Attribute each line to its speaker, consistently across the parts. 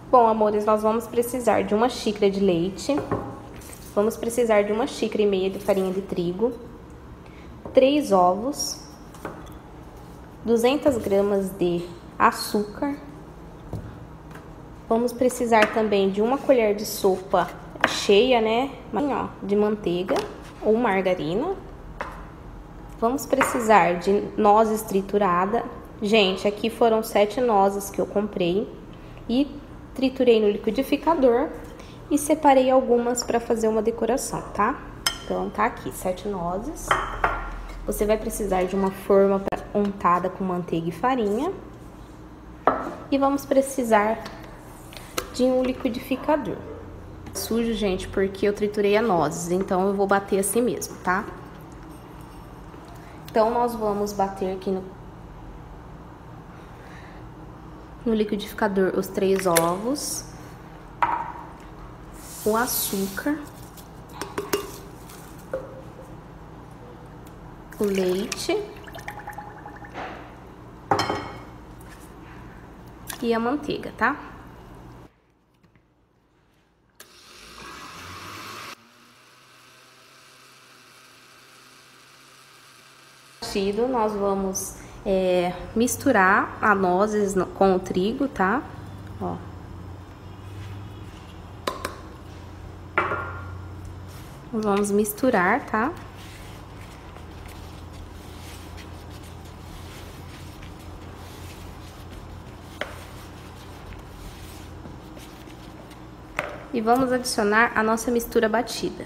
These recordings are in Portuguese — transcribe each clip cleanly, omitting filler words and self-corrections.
Speaker 1: Bom, amores, nós vamos precisar de 1 xícara de leite, vamos precisar de 1,5 xícaras de farinha de trigo, 3 ovos, 200 gramas de açúcar, vamos precisar também de 1 colher de sopa cheia, né, de manteiga ou margarina, vamos precisar de nozes trituradas. Gente, aqui foram 7 nozes que eu comprei e triturei no liquidificador e separei algumas para fazer uma decoração, tá? Então, tá aqui, 7 nozes. Você vai precisar de uma forma untada com manteiga e farinha. E vamos precisar de um liquidificador. Sujo, gente, porque eu triturei a nozes, então eu vou bater assim mesmo, tá? Então, nós vamos bater aqui no liquidificador os 3 ovos, o açúcar, o leite e a manteiga, tá? Nós vamos misturar a nozes com o trigo, tá? Ó. Vamos misturar, tá? E vamos adicionar a nossa mistura batida.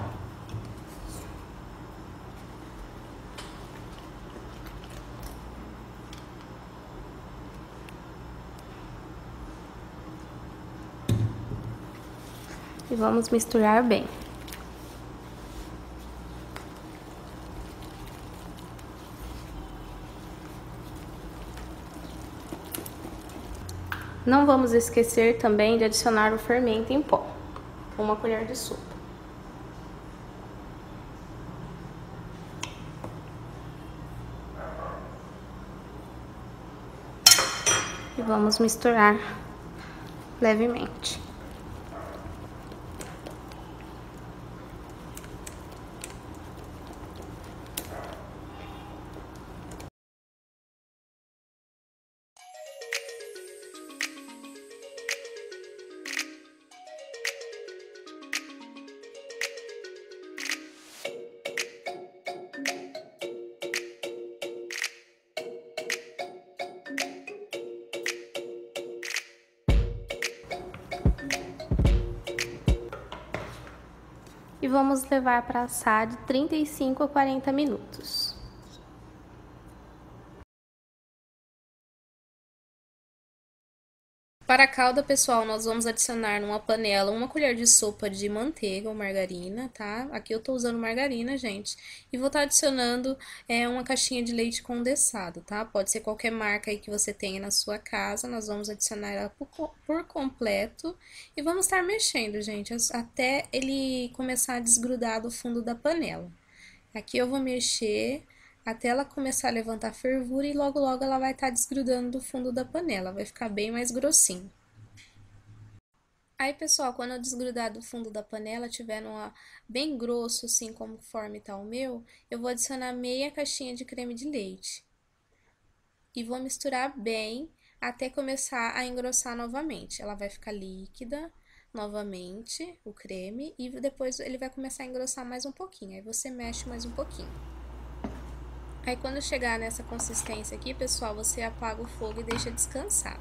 Speaker 1: E vamos misturar bem. Não vamos esquecer também de adicionar o fermento em pó, 1 colher de sopa. E vamos misturar levemente. E vamos levar para assar de 35 a 40 minutos. Para a calda, pessoal, nós vamos adicionar numa panela 1 colher de sopa de manteiga ou margarina, tá? Aqui eu tô usando margarina, gente. E vou estar adicionando 1 caixinha de leite condensado, tá? Pode ser qualquer marca aí que você tenha na sua casa. Nós vamos adicionar ela por completo. E vamos estar mexendo, gente, até ele começar a desgrudar do fundo da panela. Aqui eu vou mexer até ela começar a levantar fervura e logo logo ela vai estar desgrudando do fundo da panela, vai ficar bem mais grossinho. Aí, pessoal, quando eu desgrudar do fundo da panela, tiver bem grosso, assim, conforme tá o meu, eu vou adicionar meia caixinha de creme de leite. E vou misturar bem até começar a engrossar novamente. Ela vai ficar líquida novamente, o creme, e depois ele vai começar a engrossar mais um pouquinho. Aí você mexe mais um pouquinho. Aí, quando chegar nessa consistência aqui, pessoal, você apaga o fogo e deixa descansar.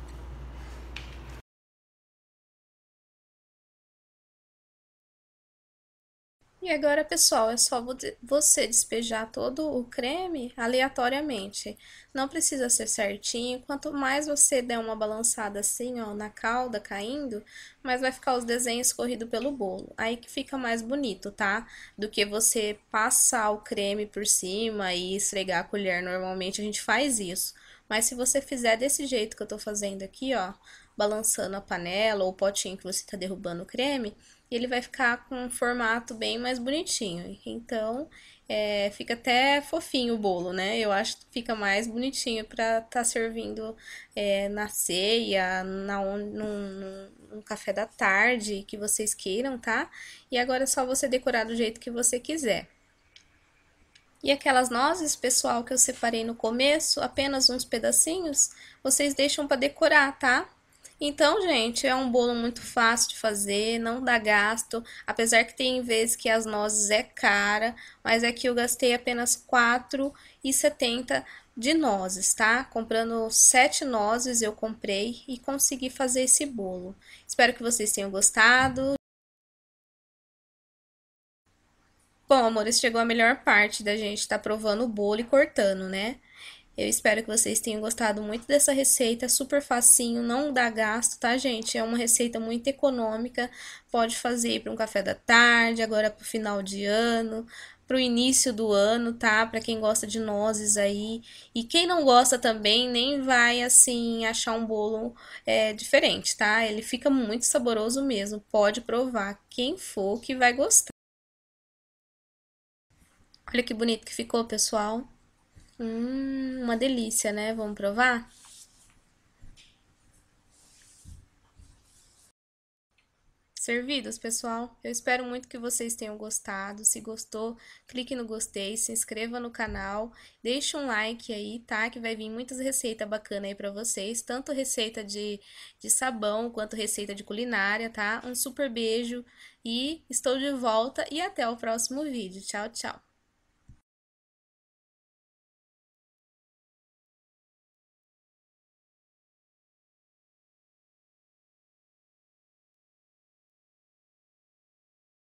Speaker 1: E agora, pessoal, é só você despejar todo o creme aleatoriamente. Não precisa ser certinho. Quanto mais você der uma balançada assim, ó, na calda caindo, mais vai ficar os desenhos corridos pelo bolo. Aí que fica mais bonito, tá? Do que você passar o creme por cima e esfregar a colher. Normalmente a gente faz isso. Mas se você fizer desse jeito que eu tô fazendo aqui, ó, balançando a panela ou o potinho que você tá derrubando o creme, ele vai ficar com um formato bem mais bonitinho. Então, fica até fofinho o bolo, né? Eu acho que fica mais bonitinho pra tá servindo na ceia, um café da tarde que vocês queiram, tá? E agora é só você decorar do jeito que você quiser. E aquelas nozes, pessoal, que eu separei no começo, apenas uns pedacinhos, vocês deixam para decorar, tá? Então, gente, é um bolo muito fácil de fazer, não dá gasto, apesar que tem vezes que as nozes é cara, mas aqui eu gastei apenas R$ 4,70 de nozes, tá? Comprando 7 nozes eu comprei e consegui fazer esse bolo. Espero que vocês tenham gostado. Bom, amores, chegou a melhor parte da gente estar provando o bolo e cortando, né? Eu espero que vocês tenham gostado muito dessa receita, super facinho, não dá gasto, tá, gente? É uma receita muito econômica, pode fazer para um café da tarde, agora para o final de ano, para o início do ano, tá? Para quem gosta de nozes aí. E quem não gosta também, nem vai, assim, achar um bolo diferente, tá? Ele fica muito saboroso mesmo, pode provar, quem for que vai gostar. Olha que bonito que ficou, pessoal. Uma delícia, né? Vamos provar? Servidos, pessoal. Eu espero muito que vocês tenham gostado. Se gostou, clique no gostei, se inscreva no canal, deixe um like aí, tá? Que vai vir muitas receitas bacanas aí pra vocês, tanto receita de sabão quanto receita de culinária, tá? Um super beijo e estou de volta e até o próximo vídeo. Tchau, tchau!